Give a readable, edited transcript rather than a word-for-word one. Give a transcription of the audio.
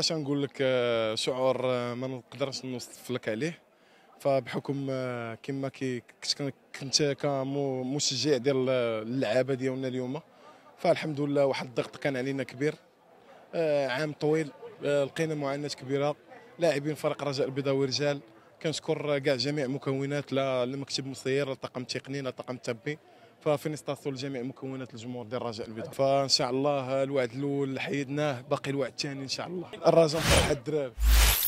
اش نقول لك، شعور ما نقدرش نوصف لك عليه. فبحكم كما كنت كمشجع ديال اللعابه ديالنا اليوم، فالحمد لله واحد الضغط كان علينا كبير. عام طويل، لقينا معاناه كبيره. لاعبين فريق رجاء البيضاوي رجال، كنشكر كاع جميع مكونات، لا المكتب المسير، لا الطاقم التقني، لا الطاقم الطبي. ففينيستاسيون لجميع مكونات الجمهور ديال الرجاء البيضاوي. فان شاء الله الوعد الاول حيدناه، باقي الوعد الثاني ان شاء الله. الرجاء فرحة الدراري.